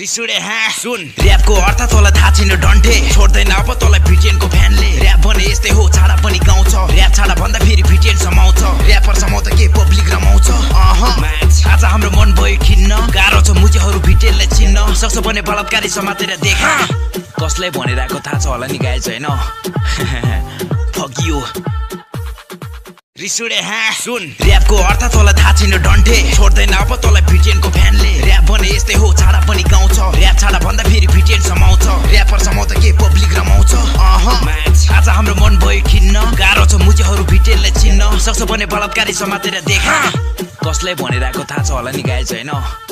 रिसुडे हाँ सुन र्यापको अर्थ तँलाई थाहा छैन डन्ठे छोड्दैन अब तँलाई भिटिएनको फ्यानले र्याप भने यस्तै हो छाडा पनि गाउँछ र्याप छाडा भन्दा फेरि भिटिएन समाउँछ र्यापर समाउँदा के पब्लिक रमाउँछ आज हाम्रो मन भयो खिन्न गाह्रो छ मुजेहरू भिटिएनलाई चिन्न सक्छ भने बलात्कारी समातेर देखा कसलाई भनिरहेको थाहा छ होला नि गाइज हैन फक यु रिसुडे हाँ सुन र्यापको अर्थ तँलाई थाहा छैन डन्ठे छोड्दैन अब तँलाई भिटिएनको फ्यानले र्याप भने यस्तै हो छाडा पनि गाउँछ र्याप छाडा भन्दा फेरि भिटिएन समाउँछ र्यापर समाउँदा के पब्लिक रमाउँछ आज हाम्रो मन भयो खिन्न गाह्रो छ मुजेहरू भिटिएनलाई चिन्न सक्छ भने बलात्कारी समातेर देखा कसलाई भनिरहेको थाहा छ होला नि गाइज हैन